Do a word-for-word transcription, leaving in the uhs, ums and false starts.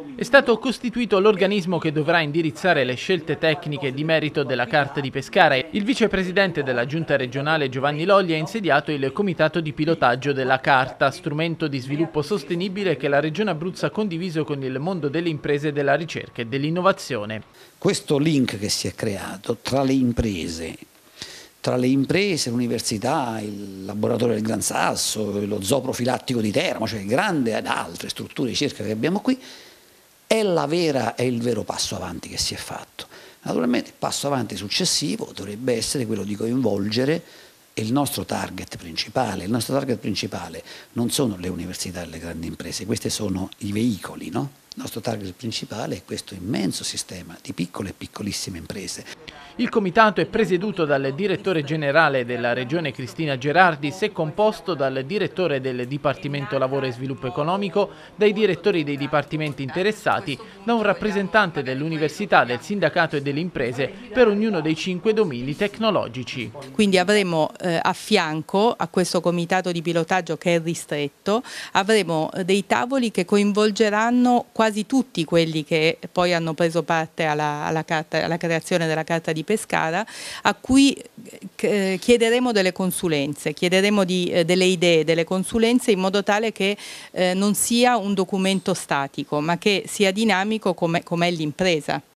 È stato costituito l'organismo che dovrà indirizzare le scelte tecniche di merito della Carta di Pescara. Il vicepresidente della Giunta regionale Giovanni Lolli ha insediato il comitato di pilotaggio della Carta, strumento di sviluppo sostenibile che la Regione Abruzzo ha condiviso con il mondo delle imprese, della ricerca e dell'innovazione. Questo link che si è creato tra le imprese, tra le imprese, l'università, il laboratorio del Gran Sasso, lo zoo profilattico di Teramo, cioè grande ed altre strutture di ricerca che abbiamo qui, è, la vera, è il vero passo avanti che si è fatto. Naturalmente il passo avanti successivo dovrebbe essere quello di coinvolgere il nostro target principale. Il nostro target principale non sono le università e le grandi imprese, questi sono i veicoli, no? Il nostro target principale è questo immenso sistema di piccole e piccolissime imprese. Il comitato è presieduto dal direttore generale della Regione Cristina Gerardis e composto dal direttore del Dipartimento Lavoro e Sviluppo Economico, dai direttori dei dipartimenti interessati, da un rappresentante dell'università, del sindacato e delle imprese per ognuno dei cinque domini tecnologici. Quindi avremo eh, a fianco a questo comitato di pilotaggio, che è ristretto, avremo dei tavoli che coinvolgeranno quasi tutti quelli che poi hanno preso parte alla, alla, carta, alla creazione della Carta di Pescara, a cui eh, chiederemo delle consulenze, chiederemo di, eh, delle idee, delle consulenze, in modo tale che eh, non sia un documento statico, ma che sia dinamico come, come è l'impresa.